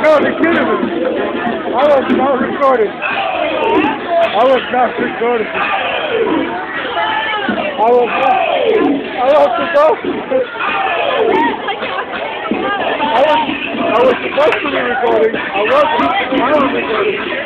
No, you're kidding me. I was not recording. I was not recording. I was supposed to. I was supposed to be recording. I wasn't. I was recording.